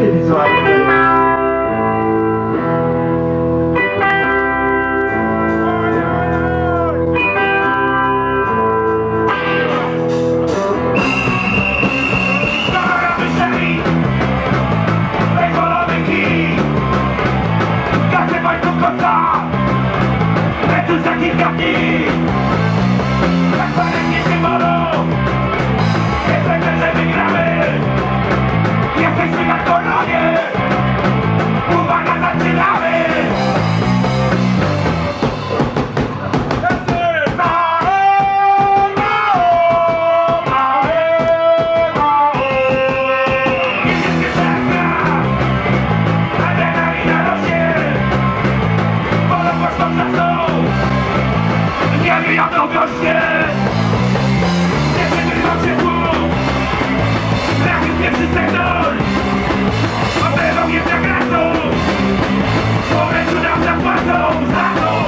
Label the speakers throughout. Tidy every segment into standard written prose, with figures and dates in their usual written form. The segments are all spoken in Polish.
Speaker 1: wizualny.
Speaker 2: Lecz za kilka dni tak parę się bolą. Jesteśmy, że wygramy. Jesteśmy na koronie. Uwaga, zaczynamy. Jadą goście! Nie wygrywam się tu! Trafił pierwszy sektor! Oberwał jednak racą! Po meczu nam zapłacą za to!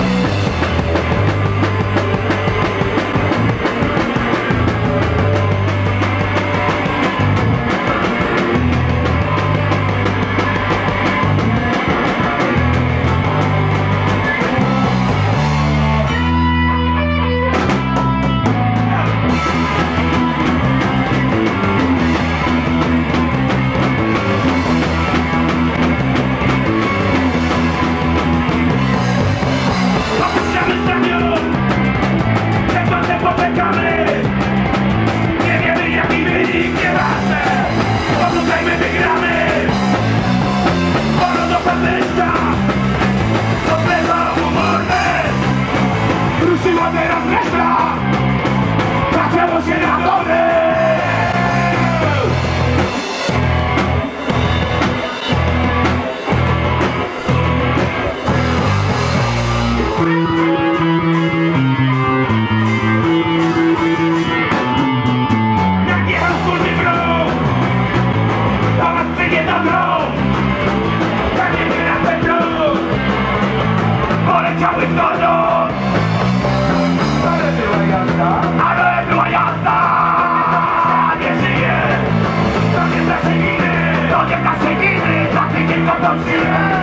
Speaker 2: Nie wiemy jaki wynik, nieważne. Posłuchajmy, wygramy. Pora do podejścia. Odlewa humorne. Ruszyła teraz reszta. Zaczęło się na dole. Poleciały w nono. Ale była jazda. Nie żyje. To nie nasze winy. To nie nasze winy. Za tydzień to siłę.